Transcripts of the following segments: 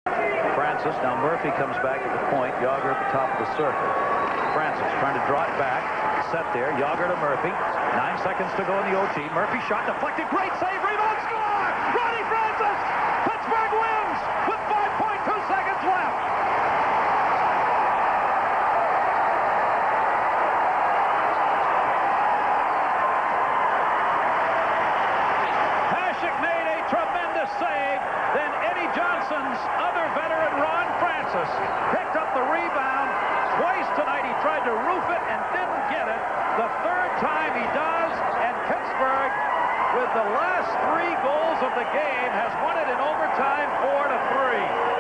Francis. Now Murphy comes back at the point. Jagr at the top of the circle. Francis trying to draw it back. Set there. Jagr to Murphy. 9 seconds to go in the OT. Murphy shot deflected. Great save. Rebound score! Ronnie Francis! Pittsburgh wins with 5.2 seconds left. Hasek made a tremendous save. Then Eddie Johnson's other veteran, Ron Francis, picked up the rebound. Twice tonight he tried to roof it and didn't get it. The third time he does, and Pittsburgh, with the last 3 goals of the game, has won it in overtime 4-3.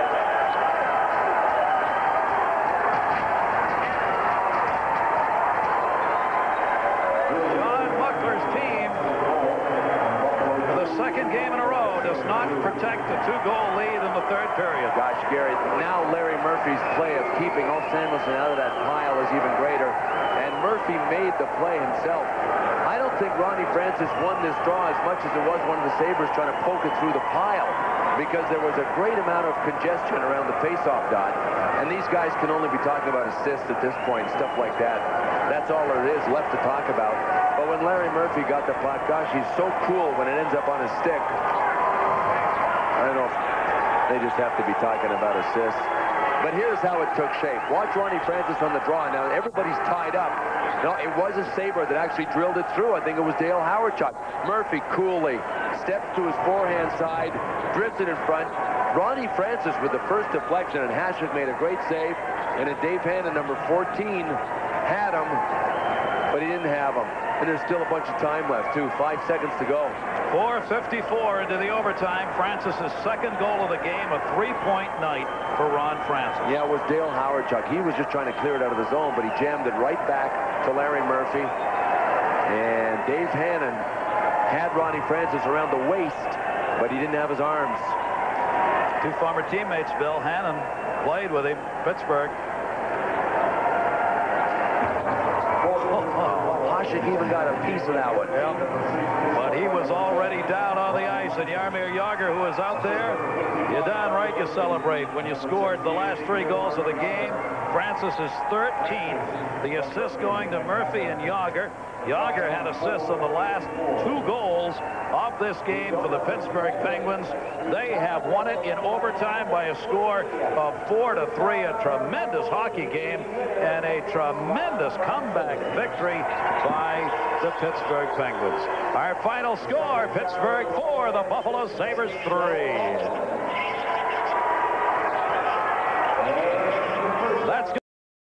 Second game in a row does not protect the 2-goal lead in the third period. Gosh, Gary, now Larry Murphy's play of keeping Old Samuelson out of that pile is even greater, and Murphy made the play himself. I don't think Ronnie Francis won this draw as much as it was one of the Sabres trying to poke it through the pile, because there was a great amount of congestion around the face-off dot, and these guys can only be talking about assists at this point, stuff like that. That's all there is left to talk about. But when Larry Murphy got the puck, gosh, he's so cool when it ends up on his stick. I don't know if they just have to be talking about assists. But here's how it took shape. Watch Ronnie Francis on the draw. Now, everybody's tied up. No, it was a Sabre that actually drilled it through. I think it was Dale Hawerchuk. Murphy coolly steps to his forehand side, drifts it in front. Ronnie Francis with the first deflection, and Hasek made a great save. And then Dave Hannon, number 14, had him, but he didn't have him. And there's still a bunch of time left, too. 5 seconds to go. 4:54 into the overtime. Francis's second goal of the game, a 3-point night for Ron Francis. Yeah, it was Dale Hawerchuk. He was just trying to clear it out of the zone, but he jammed it right back to Larry Murphy. And Dave Hannon had Ronnie Francis around the waist, but he didn't have his arms. 2 former teammates, Bill Hannon, played with him, Pittsburgh. Hasek even got a piece of that one. Yeah. But he was already down on the ice, and Jaromir Jagr, who was out there, you're darn right you celebrate when you scored the last 3 goals of the game. Francis is 13th. The assist going to Murphy and Jagr. Jagr had assists on the last 2 goals of this game for the Pittsburgh Penguins. They have won it in overtime by a score of 4-3. A tremendous hockey game and a tremendous comeback victory by the Pittsburgh Penguins. Our final score, Pittsburgh 4, the Buffalo Sabres 3. That's good.